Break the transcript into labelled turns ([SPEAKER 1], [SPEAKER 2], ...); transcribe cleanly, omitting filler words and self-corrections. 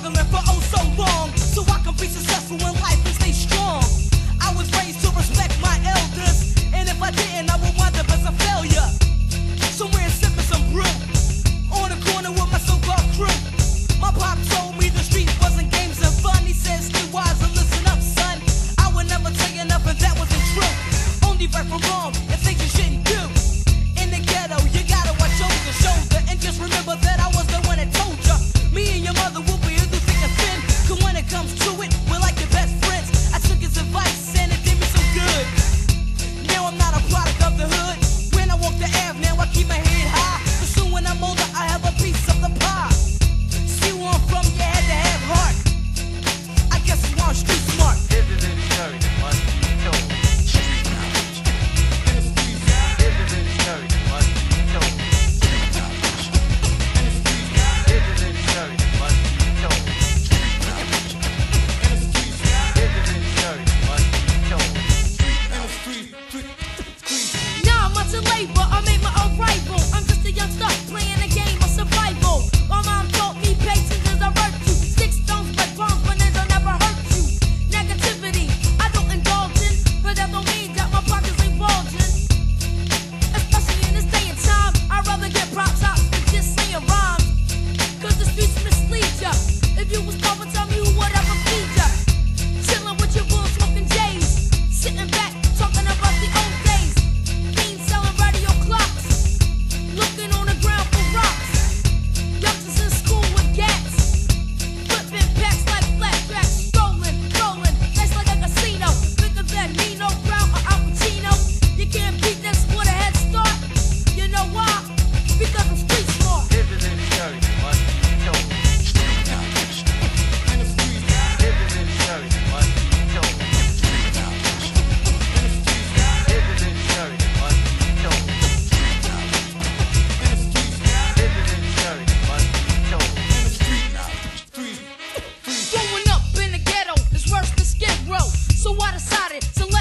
[SPEAKER 1] struggling for oh so long, so I can be successful in life and stay strong. I was raised to respect my elders, and if I didn't, I would wind up as a failure. Somewhere sipping some brew, on the corner with my so-called crew. My pop told me the street wasn't games and fun. He said, stay wise and listen up, son. I would never tell you nothing that wasn't true. Only right from wrong and things you shouldn't do. In the ghetto, you gotta watch shoulder to shoulder, and just remember that I was the one that told ya. Me and your mother will be through thick and thin, 'cause when it comes to it, we're like your best friends. I took his advice and it did me some good. Now I'm not a product of the hood. When I walk the Ave, now I keep my head high, 'cause soon when I'm older, I have a piece of the pie. See where I'm from, you had to have heart. I guess it's why I'm street smart.
[SPEAKER 2] Here's a little story that must be told. Here's a little story that must be told. Here's a little story that must be told. Here's a little story that must be told.
[SPEAKER 3] Now I'm out to labor, I made my own rival. I'm just a young stuck playing a game of survival. My mom taught me patience is a virtue. Six stones like bombs, but it'll never hurt you. Negativity, I don't indulge in, but that don't mean that my pockets ain't bulging. Especially in this day and time, I'd rather get props out than just saying rhymes. 'Cause the streets mislead ya. If you was poor, tell me who would ever feed ya. Chillin' with your bull smoking J's, sitting back talking about the old days. Fiends selling radio clocks, looking on the ground for rocks. Youngsters in school with gats, flipping packs like flashbacks, strolling, rolling, nice like a casino. Bigger than Nino Brown or Al Pacino. You can't beat this with a head start. You know why? Because I'm street smart.
[SPEAKER 2] Here's a little story that must be told. Here's a little story that must be told. Here's a little story that must be told. Here's a little story that must be told.
[SPEAKER 3] Growing up in the ghetto is worse than Skid Row. So I decided to let